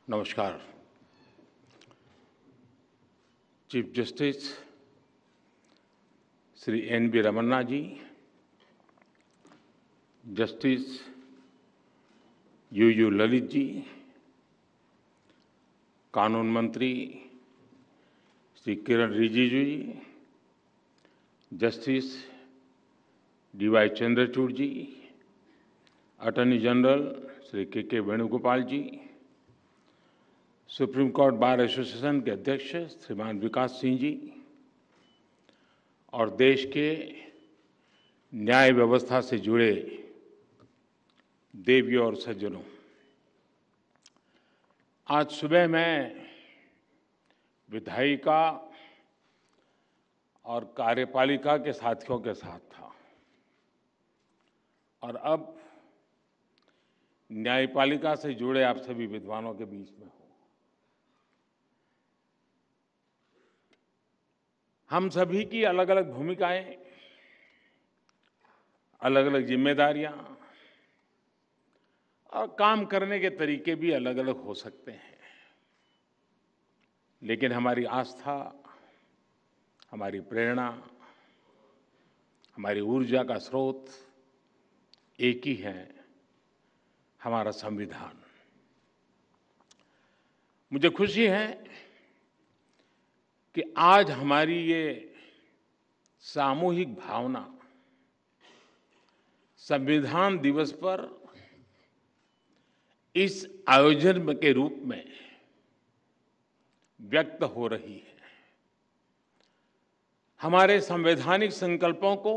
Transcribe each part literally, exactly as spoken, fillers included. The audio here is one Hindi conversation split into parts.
नमस्कार। Chief justice Shri N B Ramana ji, justice U U Lalit ji, कानून मंत्री Shri Kiren Rijiju ji, justice D Y Chandrachud ji, attorney general Shri K K Venugopal ji, supreme court bar association के अध्यक्ष श्रीमान विकास सिंह जी और देश के न्याय व्यवस्था से जुड़े देवियों और सज्जनों, आज सुबह मैं विधायिका और कार्यपालिका के साथियों के साथ था और अब न्यायपालिका से जुड़े आप सभी विद्वानों के बीच में हूं। हम सभी की अलग अलग भूमिकाएं, अलग अलग जिम्मेदारियां और काम करने के तरीके भी अलग अलग हो सकते हैं, लेकिन हमारी आस्था, हमारी प्रेरणा, हमारी ऊर्जा का स्रोत एक ही है, हमारा संविधान। मुझे खुशी है कि आज हमारी ये सामूहिक भावना संविधान दिवस पर इस आयोजन के रूप में व्यक्त हो रही है। हमारे संवैधानिक संकल्पों को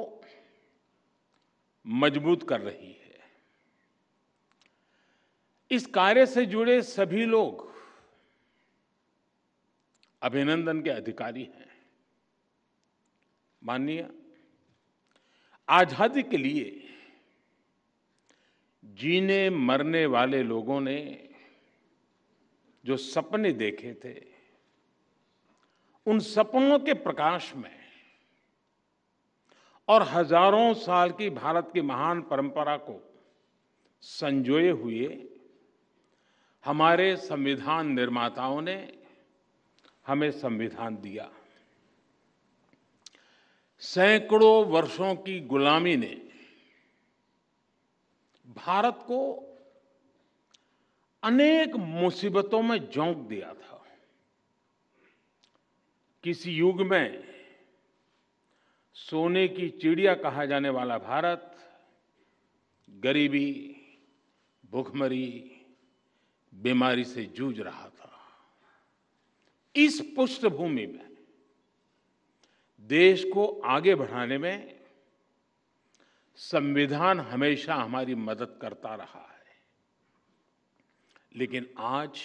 मजबूत कर रही है। इस कार्य से जुड़े सभी लोग अभिनंदन के अधिकारी हैं। माननीय, आजादी के लिए जीने मरने वाले लोगों ने जो सपने देखे थे, उन सपनों के प्रकाश में और हजारों साल की भारत की महान परंपरा को संजोए हुए हमारे संविधान निर्माताओं ने हमें संविधान दिया। सैकड़ों वर्षों की गुलामी ने भारत को अनेक मुसीबतों में झोंक दिया था। किसी युग में सोने की चिड़िया कहा जाने वाला भारत गरीबी, भूखमरी, बीमारी से जूझ रहा था। इस पृष्ठभूमि में देश को आगे बढ़ाने में संविधान हमेशा हमारी मदद करता रहा है। लेकिन आज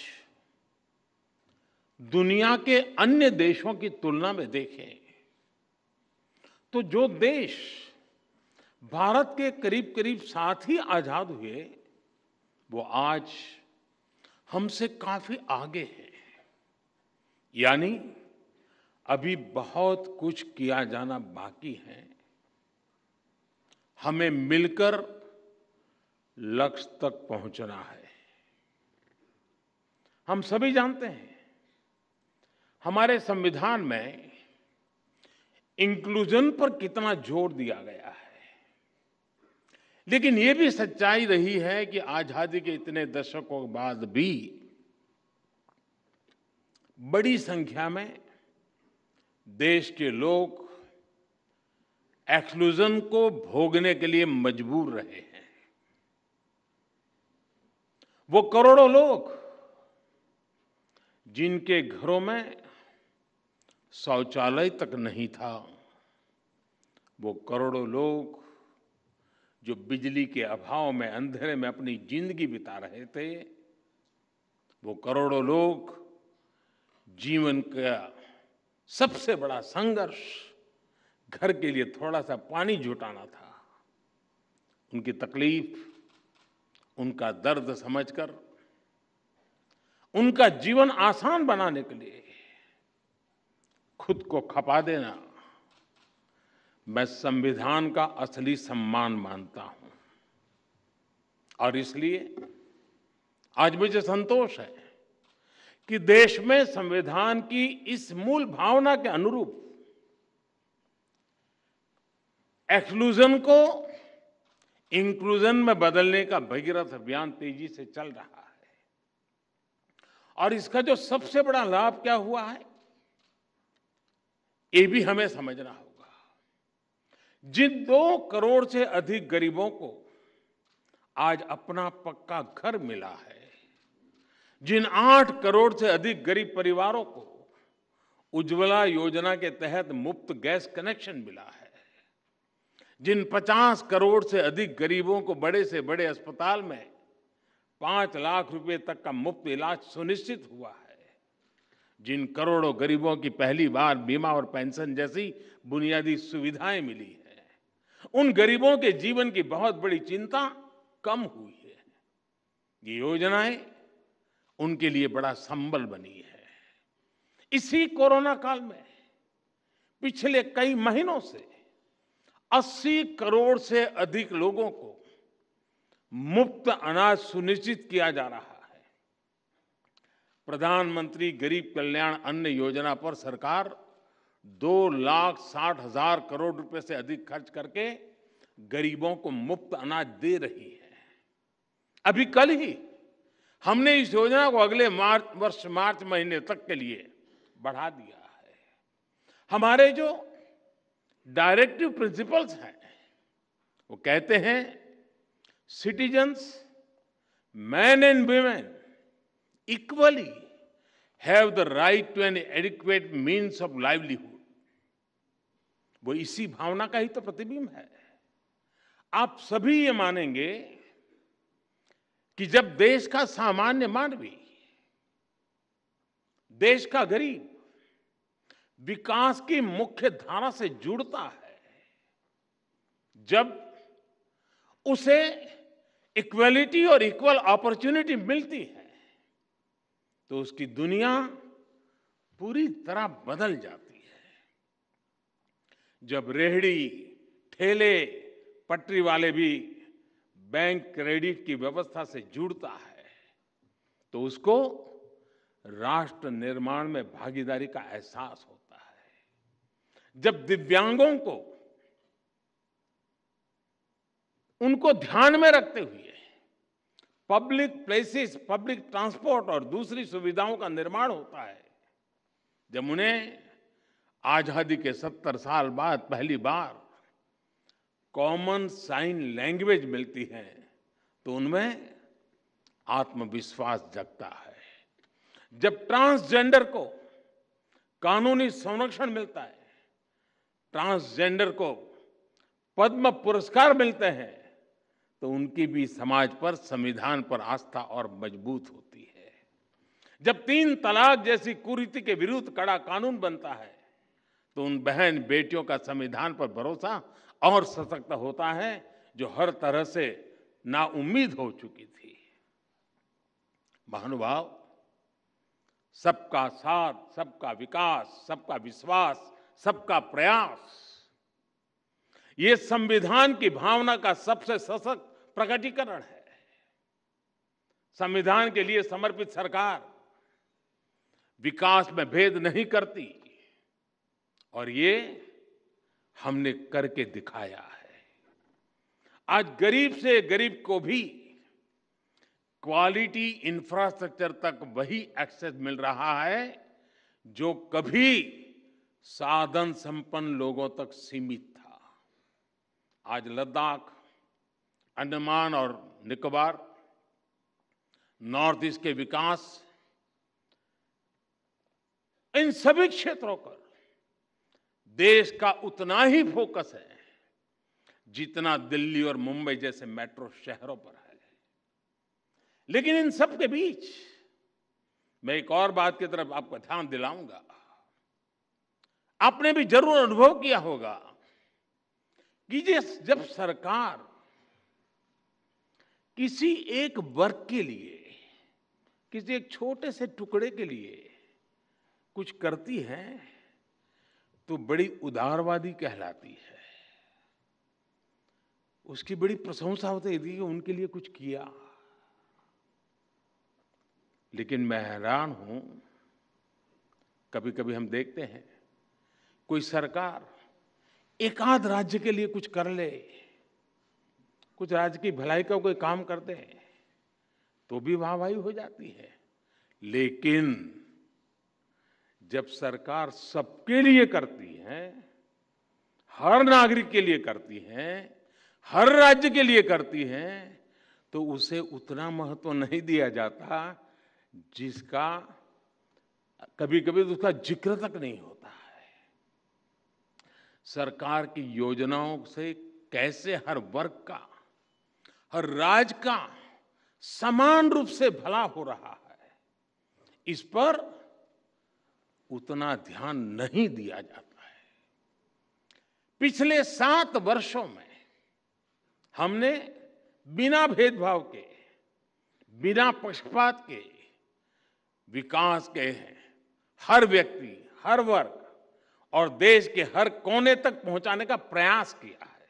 दुनिया के अन्य देशों की तुलना में देखें तो जो देश भारत के करीब करीब साथ ही आजाद हुए, वो आज हमसे काफी आगे हैं। यानी अभी बहुत कुछ किया जाना बाकी है। हमें मिलकर लक्ष्य तक पहुंचना है। हम सभी जानते हैं हमारे संविधान में इंक्लूजन पर कितना जोर दिया गया है, लेकिन ये भी सच्चाई रही है कि आजादी के इतने दशकों बाद भी बड़ी संख्या में देश के लोग एक्सक्लूजन को भोगने के लिए मजबूर रहे हैं। वो करोड़ों लोग जिनके घरों में शौचालय तक नहीं था, वो करोड़ों लोग जो बिजली के अभाव में अंधेरे में अपनी जिंदगी बिता रहे थे, वो करोड़ों लोग जीवन का सबसे बड़ा संघर्ष घर के लिए थोड़ा सा पानी जुटाना था। उनकी तकलीफ, उनका दर्द समझकर उनका जीवन आसान बनाने के लिए खुद को खपा देना मैं संविधान का असली सम्मान मानता हूं। और इसलिए आज मुझे संतोष है कि देश में संविधान की इस मूल भावना के अनुरूप एक्सक्लूजन को इंक्लूजन में बदलने का भगीरथ अभियान तेजी से चल रहा है। और इसका जो सबसे बड़ा लाभ क्या हुआ है, ये भी हमें समझना होगा। जिन दो करोड़ से अधिक गरीबों को आज अपना पक्का घर मिला है, जिन आठ करोड़ से अधिक गरीब परिवारों को उज्ज्वला योजना के तहत मुफ्त गैस कनेक्शन मिला है, जिन पचास करोड़ से अधिक गरीबों को बड़े से बड़े अस्पताल में पांच लाख रुपए तक का मुफ्त इलाज सुनिश्चित हुआ है, जिन करोड़ों गरीबों की पहली बार बीमा और पेंशन जैसी बुनियादी सुविधाएं मिली है, उन गरीबों के जीवन की बहुत बड़ी चिंता कम हुई है। ये योजनाएं उनके लिए बड़ा संबल बनी है। इसी कोरोना काल में पिछले कई महीनों से अस्सी करोड़ से अधिक लोगों को मुफ्त अनाज सुनिश्चित किया जा रहा है। प्रधानमंत्री गरीब कल्याण अन्न योजना पर सरकार दो लाख साठ हजार करोड़ रुपए से अधिक खर्च करके गरीबों को मुफ्त अनाज दे रही है। अभी कल ही हमने इस योजना को अगले मार्च वर्ष मार्च महीने तक के लिए बढ़ा दिया है। हमारे जो डायरेक्टिव प्रिंसिपल्स हैं वो कहते हैं citizens, man and women equally have the right to an adequate means of livelihood. वो इसी भावना का ही तो प्रतिबिंब है। आप सभी ये मानेंगे कि जब देश का सामान्य मानवी, देश का गरीब विकास की मुख्य धारा से जुड़ता है, जब उसे इक्वलिटी और इक्वल अपॉर्चुनिटी मिलती है, तो उसकी दुनिया पूरी तरह बदल जाती है। जब रेहड़ी, ठेले, पटरी वाले भी बैंक क्रेडिट की व्यवस्था से जुड़ता है, तो उसको राष्ट्र निर्माण में भागीदारी का एहसास होता है। जब दिव्यांगों को उनको ध्यान में रखते हुए पब्लिक प्लेसेस, पब्लिक ट्रांसपोर्ट और दूसरी सुविधाओं का निर्माण होता है, जब उन्हें आजादी के सत्तर साल बाद पहली बार कॉमन साइन लैंग्वेज मिलती है, तो उनमें आत्मविश्वास जगता है। जब ट्रांसजेंडर को कानूनी संरक्षण मिलता है, ट्रांसजेंडर को पद्म पुरस्कार मिलते हैं, तो उनकी भी समाज पर, संविधान पर आस्था और मजबूत होती है। जब तीन तलाक जैसी कुरीति के विरुद्ध कड़ा कानून बनता है, तो उन बहन बेटियों का संविधान पर भरोसा और सशक्त होता है, जो हर तरह से नाउम्मीद हो चुकी थी। महानुभाव, सबका साथ, सबका विकास, सबका विश्वास, सबका प्रयास, ये संविधान की भावना का सबसे सशक्त प्रकटीकरण है। संविधान के लिए समर्पित सरकार विकास में भेद नहीं करती, और ये हमने करके दिखाया है। आज गरीब से गरीब को भी क्वालिटी इंफ्रास्ट्रक्चर तक वही एक्सेस मिल रहा है जो कभी साधन संपन्न लोगों तक सीमित था। आज लद्दाख, अंडमान और निकोबार, नॉर्थ ईस्ट के विकास, इन सभी क्षेत्रों पर देश का उतना ही फोकस है जितना दिल्ली और मुंबई जैसे मेट्रो शहरों पर है। लेकिन इन सब के बीच मैं एक और बात की तरफ आपका ध्यान दिलाऊंगा। आपने भी जरूर अनुभव किया होगा कि जब सरकार किसी एक वर्ग के लिए, किसी एक छोटे से टुकड़े के लिए कुछ करती है, तो बड़ी उदारवादी कहलाती है। उसकी बड़ी प्रशंसा होती है कि उनके लिए कुछ किया। लेकिन मैं हैरान हूं, कभी कभी हम देखते हैं कोई सरकार एक आध राज्य के लिए कुछ कर ले, कुछ राज्य की भलाई का कोई काम कर दे तो भी वाहवाही हो जाती है। लेकिन जब सरकार सबके लिए करती है, हर नागरिक के लिए करती है, हर राज्य के लिए करती है, तो उसे उतना महत्व नहीं दिया जाता जिसका कभी कभी तो उसका जिक्र तक नहीं होता है। सरकार की योजनाओं से कैसे हर वर्ग का, हर राज्य का समान रूप से भला हो रहा है, इस पर उतना ध्यान नहीं दिया जाता है। पिछले सात वर्षों में हमने बिना भेदभाव के, बिना पक्षपात के विकास के हर व्यक्ति, हर वर्ग और देश के हर कोने तक पहुंचाने का प्रयास किया है।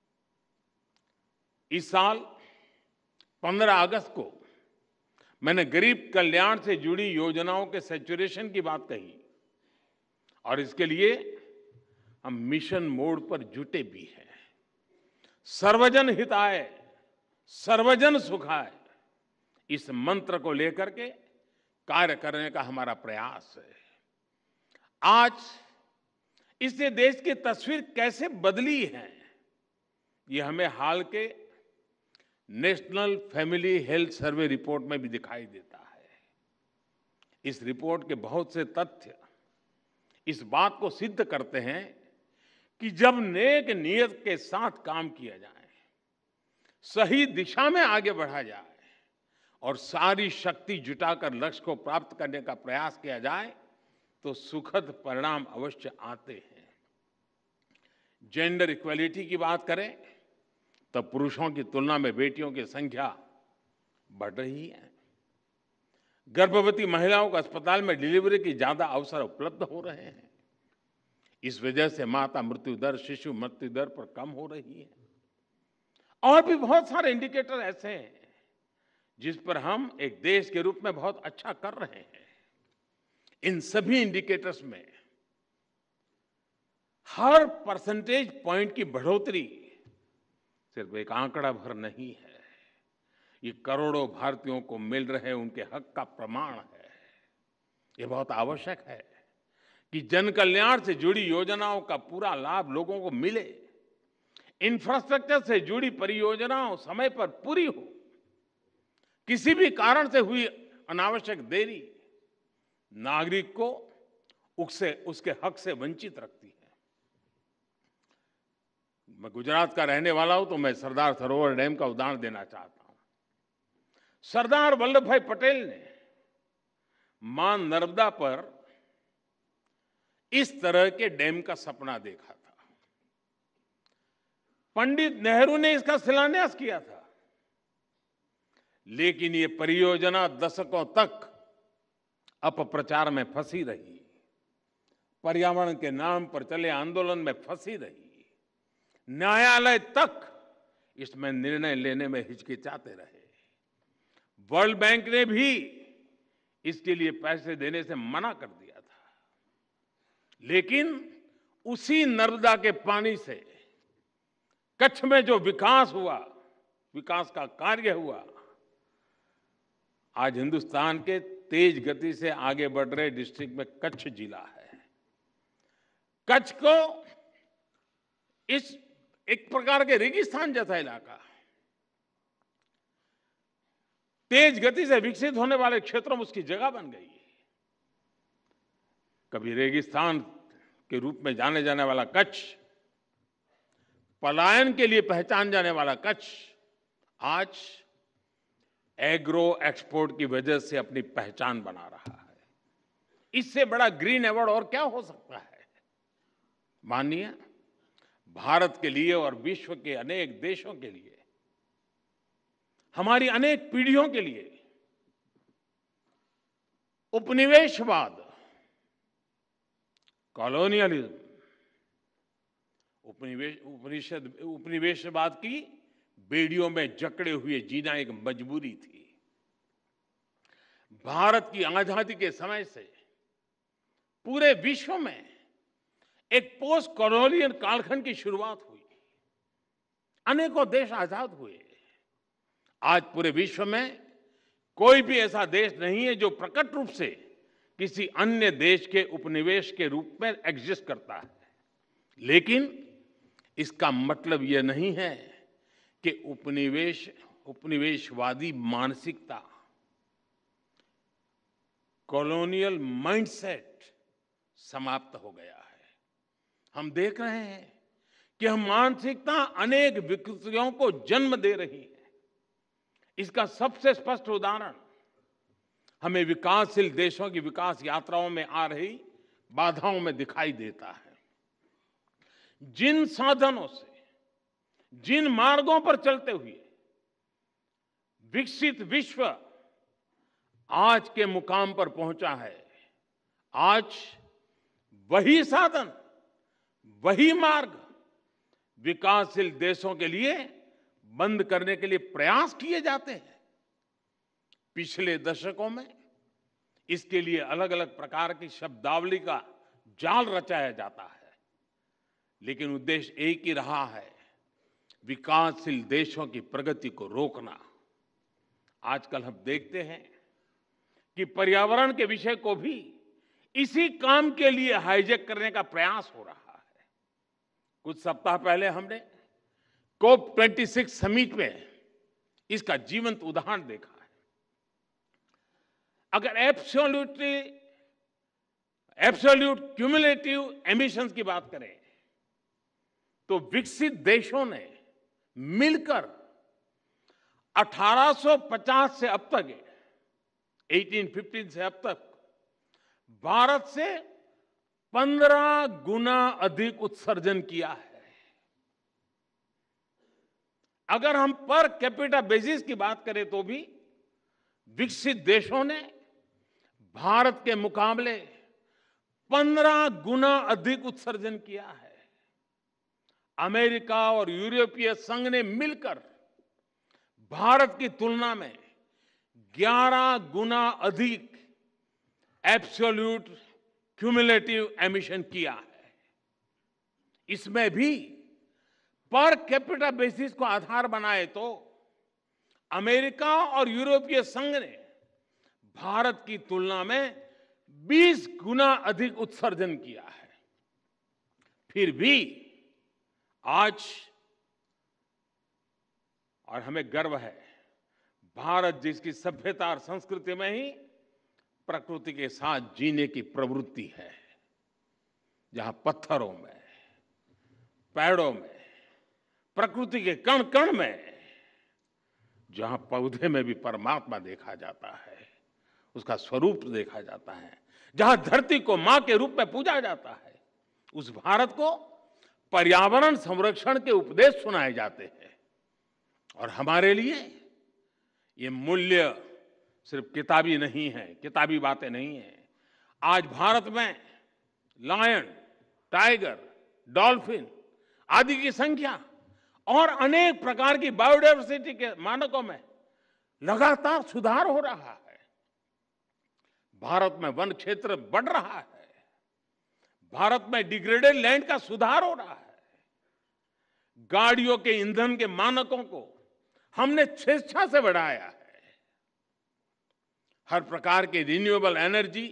इस साल पंद्रह अगस्त को मैंने गरीब कल्याण से जुड़ी योजनाओं के सैचुरेशन की बात कही और इसके लिए हम मिशन मोड पर जुटे भी हैं। सर्वजन हिताय, सर्वजन सुखाय, इस मंत्र को लेकर के कार्य करने का हमारा प्रयास है। आज इससे देश की तस्वीर कैसे बदली है, ये हमें हाल के national family health survey report में भी दिखाई देता है। इस रिपोर्ट के बहुत से तथ्य इस बात को सिद्ध करते हैं कि जब नेक नियत के साथ काम किया जाए, सही दिशा में आगे बढ़ा जाए और सारी शक्ति जुटाकर लक्ष्य को प्राप्त करने का प्रयास किया जाए तो सुखद परिणाम अवश्य आते हैं। जेंडर इक्वलिटी की बात करें तो पुरुषों की तुलना में बेटियों की संख्या बढ़ रही है। गर्भवती महिलाओं को अस्पताल में डिलीवरी की ज्यादा अवसर उपलब्ध हो रहे हैं। इस वजह से माता मृत्यु दर, शिशु मृत्यु दर पर कम हो रही है। और भी बहुत सारे इंडिकेटर ऐसे हैं जिस पर हम एक देश के रूप में बहुत अच्छा कर रहे हैं। इन सभी इंडिकेटर्स में हर परसेंटेज पॉइंट की बढ़ोतरी सिर्फ एक आंकड़ा भर नहीं है, ये करोड़ों भारतीयों को मिल रहे उनके हक का प्रमाण है। ये बहुत आवश्यक है कि जन कल्याण से जुड़ी योजनाओं का पूरा लाभ लोगों को मिले, इंफ्रास्ट्रक्चर से जुड़ी परियोजनाओं समय पर पूरी हो। किसी भी कारण से हुई अनावश्यक देरी नागरिक को उससे, उसके हक से वंचित रखती है। मैं गुजरात का रहने वाला हूं तो मैं सरदार सरोवर डैम का उदाहरण देना चाहता हूं। सरदार वल्लभ भाई पटेल ने मां नर्मदा पर इस तरह के डैम का सपना देखा था। पंडित नेहरू ने इसका शिलान्यास किया था, लेकिन ये परियोजना दशकों तक अपप्रचार में फंसी रही, पर्यावरण के नाम पर चले आंदोलन में फंसी रही, न्यायालय तक इसमें निर्णय लेने में हिचकिचाते रहे। वर्ल्ड बैंक ने भी इसके लिए पैसे देने से मना कर दिया था। लेकिन उसी नर्मदा के पानी से कच्छ में जो विकास हुआ, विकास का कार्य हुआ, आज हिंदुस्तान के तेज गति से आगे बढ़ रहे डिस्ट्रिक्ट में कच्छ जिला है। कच्छ को इस एक प्रकार के रेगिस्तान जैसा इलाका, तेज गति से विकसित होने वाले क्षेत्रों में उसकी जगह बन गई। कभी रेगिस्तान के रूप में जाने जाने वाला कच्छ, पलायन के लिए पहचान जाने वाला कच्छ, आज एग्रो एक्सपोर्ट की वजह से अपनी पहचान बना रहा है। इससे बड़ा ग्रीन अवार्ड और क्या हो सकता है। माननीय भारत के लिए और विश्व के अनेक देशों के लिए, हमारी अनेक पीढ़ियों के लिए उपनिवेशवाद, कॉलोनियलिज्म, उपनिवेश उपनिषद उपनिवेशवाद की बेड़ियों में जकड़े हुए जीना एक मजबूरी थी। भारत की आजादी के समय से पूरे विश्व में एक पोस्ट कॉलोनियल कालखंड की शुरुआत हुई। अनेकों देश आजाद हुए। आज पूरे विश्व में कोई भी ऐसा देश नहीं है जो प्रकट रूप से किसी अन्य देश के उपनिवेश के रूप में एग्जिस्ट करता है। लेकिन इसका मतलब यह नहीं है कि उपनिवेश उपनिवेशवादी मानसिकता, कॉलोनियल माइंडसेट समाप्त हो गया है। हम देख रहे हैं कि हम मानसिकता अनेक विकृतियों को जन्म दे रही है। इसका सबसे स्पष्ट उदाहरण हमें विकासशील देशों की विकास यात्राओं में आ रही बाधाओं में दिखाई देता है। जिन साधनों से, जिन मार्गों पर चलते हुए विकसित विश्व आज के मुकाम पर पहुंचा है, आज वही साधन, वही मार्ग विकासशील देशों के लिए बंद करने के लिए प्रयास किए जाते हैं। पिछले दशकों में इसके लिए अलग अलग प्रकार की शब्दावली का जाल रचाया जाता है, लेकिन उद्देश्य एक ही रहा है, विकासशील देशों की प्रगति को रोकना। आजकल हम देखते हैं कि पर्यावरण के विषय को भी इसी काम के लिए हाईजैक करने का प्रयास हो रहा है। कुछ सप्ताह पहले हमने कोप छब्बीस समिट में इसका जीवंत उदाहरण देखा है। अगर एब्सोल्युटली एब्सोल्यूट क्यूमुलेटिव एमिशंस की बात करें तो विकसित देशों ने मिलकर अठारह सौ पचास से अब तक अठारह सौ पंद्रह से अब तक भारत से पंद्रह गुना अधिक उत्सर्जन किया है। अगर हम पर कैपिटा बेसिस की बात करें तो भी विकसित देशों ने भारत के मुकाबले पंद्रह गुना अधिक उत्सर्जन किया है। अमेरिका और यूरोपीय संघ ने मिलकर भारत की तुलना में ग्यारह गुना अधिक एब्सोल्यूट क्यूमुलेटिव एमिशन किया है। इसमें भी पर कैपिटा बेसिस को आधार बनाए तो अमेरिका और यूरोपीय संघ ने भारत की तुलना में बीस गुना अधिक उत्सर्जन किया है। फिर भी आज, और हमें गर्व है, भारत जिसकी सभ्यता और संस्कृति में ही प्रकृति के साथ जीने की प्रवृत्ति है, जहां पत्थरों में, पेड़ों में, प्रकृति के कण कण में, जहां पौधे में भी परमात्मा देखा जाता है, उसका स्वरूप देखा जाता है, जहां धरती को मां के रूप में पूजा जाता है, उस भारत को पर्यावरण संरक्षण के उपदेश सुनाए जाते हैं। और हमारे लिए ये मूल्य सिर्फ किताबी नहीं है, किताबी बातें नहीं है। आज भारत में लायन, टाइगर, डॉल्फिन आदि की संख्या और अनेक प्रकार की बायोडायवर्सिटी के मानकों में लगातार सुधार हो रहा है। भारत में वन क्षेत्र बढ़ रहा है। भारत में डिग्रेडेड लैंड का सुधार हो रहा है। गाड़ियों के ईंधन के मानकों को हमने स्वेच्छा से बढ़ाया है। हर प्रकार की रिन्यूएबल एनर्जी,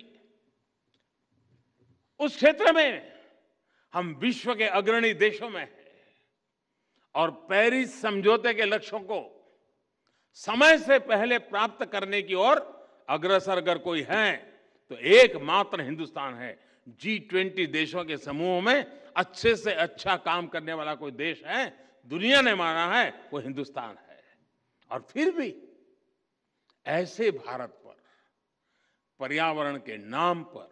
उस क्षेत्र में हम विश्व के अग्रणी देशों में हैं। और पेरिस समझौते के लक्ष्यों को समय से पहले प्राप्त करने की ओर अग्रसर अगर कोई है तो एकमात्र हिंदुस्तान है। जी ट्वेंटी देशों के समूह में अच्छे से अच्छा काम करने वाला कोई देश है, दुनिया ने माना है, वो हिंदुस्तान है। और फिर भी ऐसे भारत पर पर्यावरण के नाम पर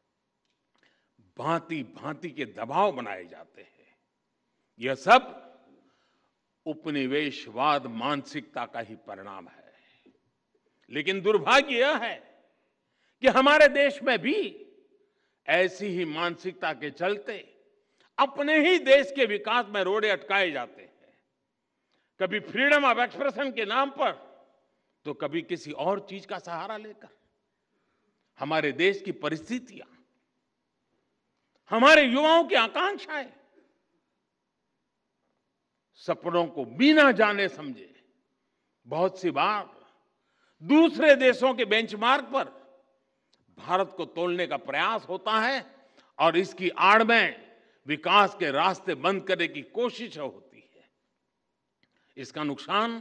भांति भांति के दबाव बनाए जाते हैं। यह सब उपनिवेशवाद मानसिकता का ही परिणाम है। लेकिन दुर्भाग्य यह है कि हमारे देश में भी ऐसी ही मानसिकता के चलते अपने ही देश के विकास में रोड़े अटकाए जाते हैं। कभी फ्रीडम ऑफ एक्सप्रेशन के नाम पर तो कभी किसी और चीज का सहारा लेकर। हमारे देश की परिस्थितियां, हमारे युवाओं की आकांक्षाएं, सपनों को बिना जाने समझे बहुत सी बार दूसरे देशों के बेंचमार्क पर भारत को तोलने का प्रयास होता है और इसकी आड़ में विकास के रास्ते बंद करने की कोशिश होती है। इसका नुकसान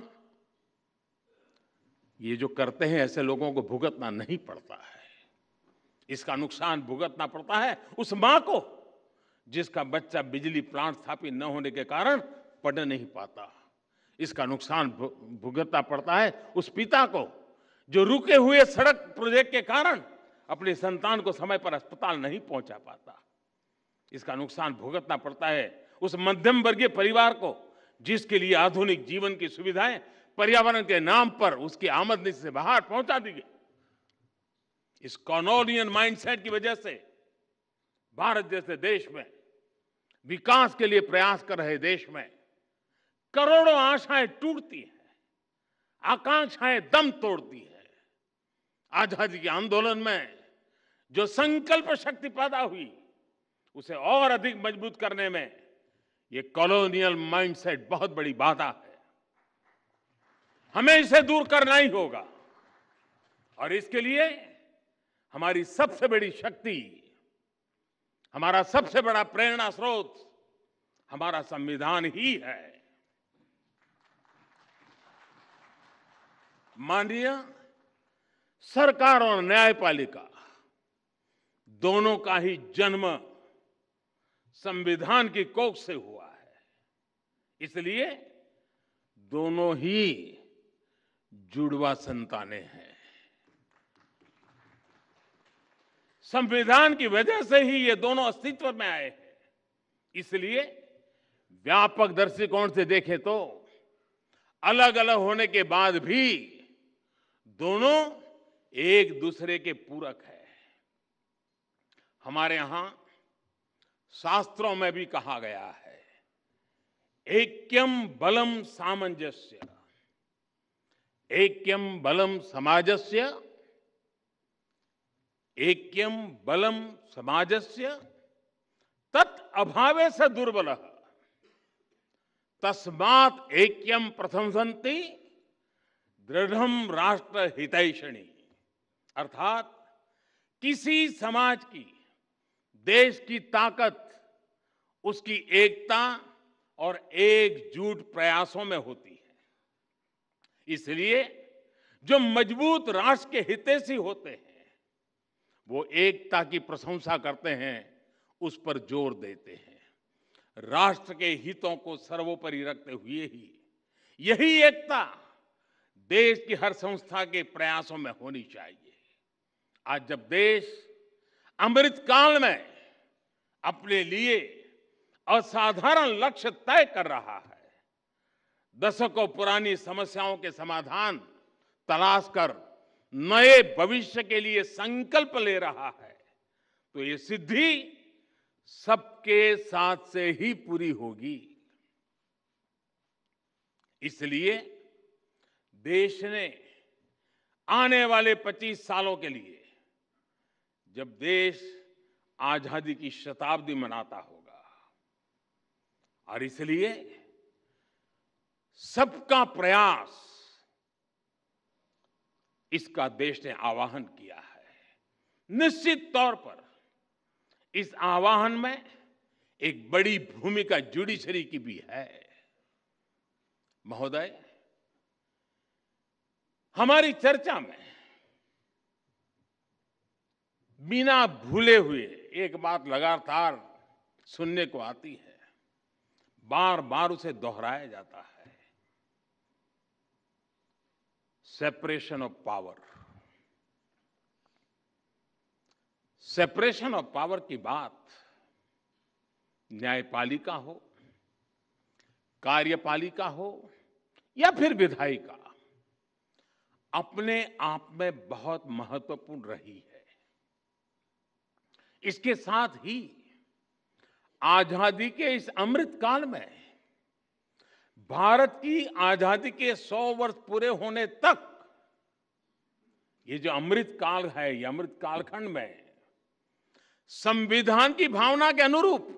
ये जो करते हैं ऐसे लोगों को भुगतना नहीं पड़ता है। इसका नुकसान भुगतना पड़ता है उस मां को जिसका बच्चा बिजली प्लांट स्थापित न होने के कारण पढ़ नहीं पाता। इसका नुकसान भुगतना पड़ता है उस पिता को जो रुके हुए सड़क प्रोजेक्ट के कारण अपने संतान को समय पर अस्पताल नहीं पहुंचा पाता। इसका नुकसान भुगतना पड़ता है उस मध्यम वर्गीय परिवार को जिसके लिए आधुनिक जीवन की सुविधाएं पर्यावरण के नाम पर उसकी आमदनी से बाहर पहुंचा दी गई। इस कॉलोनियल माइंडसेट की वजह से भारत जैसे देश में, विकास के लिए प्रयास कर रहे देश में करोड़ों आशाएं टूटती हैं, आकांक्षाएं दम तोड़ती हैं। आजादी के आंदोलन में जो संकल्प शक्ति पैदा हुई उसे और अधिक मजबूत करने में ये कॉलोनियल माइंडसेट बहुत बड़ी बाधा है। हमें इसे दूर करना ही होगा और इसके लिए हमारी सबसे बड़ी शक्ति, हमारा सबसे बड़ा प्रेरणा स्रोत हमारा संविधान ही है। माननीय सरकार और न्यायपालिका दोनों का ही जन्म संविधान की कोख से हुआ है, इसलिए दोनों ही जुड़वा संतानें हैं। संविधान की वजह से ही ये दोनों अस्तित्व में आए हैं। इसलिए व्यापक दृष्टिकोण से देखें तो अलग अलग होने के बाद भी दोनों एक दूसरे के पूरक है। हमारे यहां शास्त्रों में भी कहा गया है, ऐक्यम बलम सामंजस्य, ऐक्यम बलम समाजस्य, ऐक्यम बलम समाजस्य तत् अभावे से दुर्बलः तस्मात् ऐक्यम प्रशंसन्ति दृढ़म राष्ट्र हितैषणी। अर्थात किसी समाज की, देश की ताकत उसकी एकता और एकजुट प्रयासों में होती है। इसलिए जो मजबूत राष्ट्र के हितैषी होते हैं वो एकता की प्रशंसा करते हैं, उस पर जोर देते हैं। राष्ट्र के हितों को सर्वोपरि रखते हुए ही यही एकता देश की हर संस्था के प्रयासों में होनी चाहिए। आज जब देश अमृत काल में अपने लिए असाधारण लक्ष्य तय कर रहा है, दशकों पुरानी समस्याओं के समाधान तलाश कर नए भविष्य के लिए संकल्प ले रहा है, तो ये सिद्धि सबके साथ से ही पूरी होगी। इसलिए देश ने आने वाले पच्चीस सालों के लिए, जब देश आजादी की शताब्दी मनाता होगा, और इसलिए सबका प्रयास इसका देश ने आह्वान किया है। निश्चित तौर पर इस आह्वान में एक बड़ी भूमिका जुडिशरी की भी है। महोदय, हमारी चर्चा में बिना भूले हुए एक बात लगातार सुनने को आती है, बार बार उसे दोहराया जाता है, separation of power. Separation of power की बात न्यायपालिका हो, कार्यपालिका हो या फिर विधायिका, अपने आप में बहुत महत्वपूर्ण रही है। इसके साथ ही आजादी के इस अमृत काल में भारत की आजादी के सौ वर्ष पूरे होने तक ये जो अमृत काल है, ये अमृत कालखंड में संविधान की भावना के अनुरूप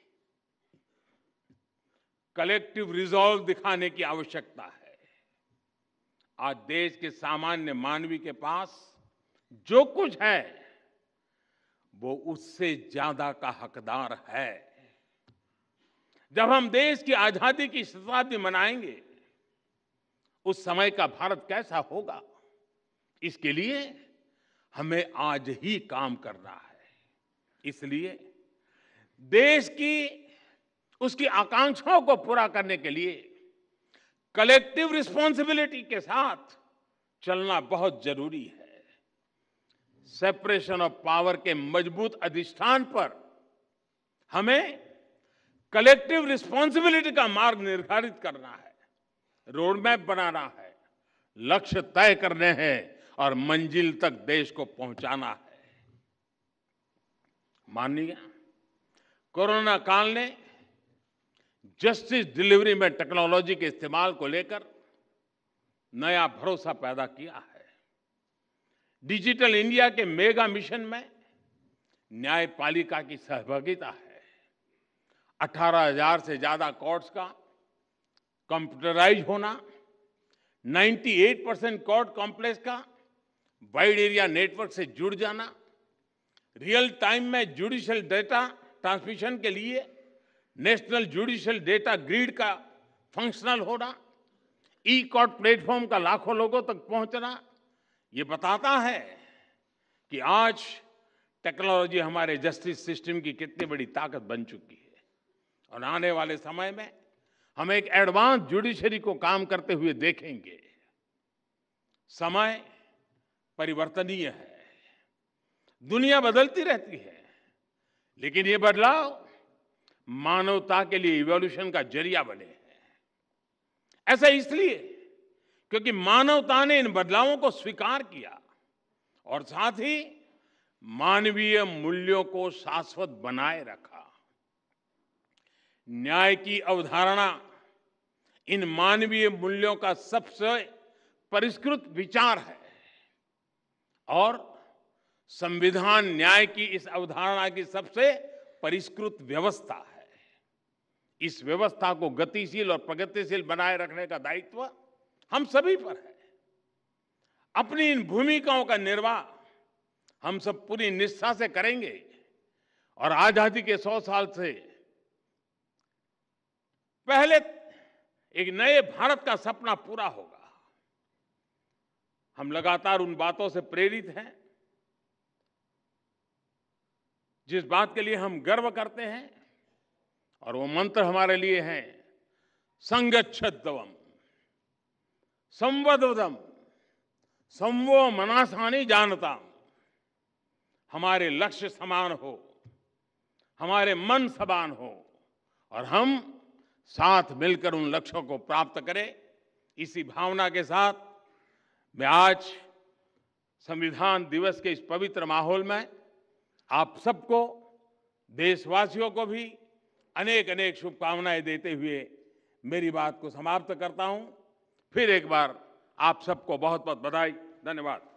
कलेक्टिव रिजॉल्व दिखाने की आवश्यकता है। आज देश के सामान्य मानवी के पास जो कुछ है वो उससे ज्यादा का हकदार है। जब हम देश की आजादी की शताब्दी मनाएंगे, उस समय का भारत कैसा होगा, इसके लिए हमें आज ही काम करना है। इसलिए देश की उसकी आकांक्षाओं को पूरा करने के लिए कलेक्टिव रिस्पॉन्सिबिलिटी के साथ चलना बहुत जरूरी है। सेपरेशन ऑफ पावर के मजबूत अधिष्ठान पर हमें कलेक्टिव रिस्पॉन्सिबिलिटी का मार्ग निर्धारित करना है, रोड मैप बनाना है, लक्ष्य तय करने हैं और मंजिल तक देश को पहुंचाना है। माननीय, कोरोना काल ने जस्टिस डिलीवरी में टेक्नोलॉजी के इस्तेमाल को लेकर नया भरोसा पैदा किया है। डिजिटल इंडिया के मेगा मिशन में न्यायपालिका की सहभागिता है। अठारह हजार से ज्यादा कोर्ट्स का कंप्यूटराइज होना, अट्ठानवे परसेंट कोर्ट कॉम्प्लेक्स का वाइड एरिया नेटवर्क से जुड़ जाना, रियल टाइम में जुडिशियल डेटा ट्रांसमिशन के लिए नेशनल जुडिशियल डेटा ग्रिड का फंक्शनल होना, ई कोर्ट प्लेटफॉर्म का लाखों लोगों तक पहुंचना, ये बताता है कि आज टेक्नोलॉजी हमारे जस्टिस सिस्टम की कितनी बड़ी ताकत बन चुकी है। और आने वाले समय में हम एक एडवांस जुडिशरी को काम करते हुए देखेंगे। समय परिवर्तनीय है, दुनिया बदलती रहती है, लेकिन ये बदलाव मानवता के लिए इवोल्यूशन का जरिया बने हैं। ऐसा इसलिए क्योंकि मानवता ने इन बदलावों को स्वीकार किया और साथ ही मानवीय मूल्यों को शाश्वत बनाए रखा। न्याय की अवधारणा इन मानवीय मूल्यों का सबसे परिष्कृत विचार है और संविधान न्याय की इस अवधारणा की सबसे परिष्कृत व्यवस्था है। इस व्यवस्था को गतिशील और प्रगतिशील बनाए रखने का दायित्व हम सभी पर है। अपनी इन भूमिकाओं का निर्वाह हम सब पूरी निष्ठा से करेंगे और आजादी के सौ साल से पहले एक नए भारत का सपना पूरा होगा। हम लगातार उन बातों से प्रेरित हैं जिस बात के लिए हम गर्व करते हैं, और वो मंत्र हमारे लिए हैं संगच्छध्वम संवदवदम संवो मनासानि जानता। हमारे लक्ष्य समान हो, हमारे मन समान हो और हम साथ मिलकर उन लक्ष्यों को प्राप्त करें। इसी भावना के साथ मैं आज संविधान दिवस के इस पवित्र माहौल में आप सबको, देशवासियों को भी अनेक अनेक शुभकामनाएं देते हुए मेरी बात को समाप्त करता हूं। फिर एक बार आप सबको बहुत बहुत बधाई, धन्यवाद।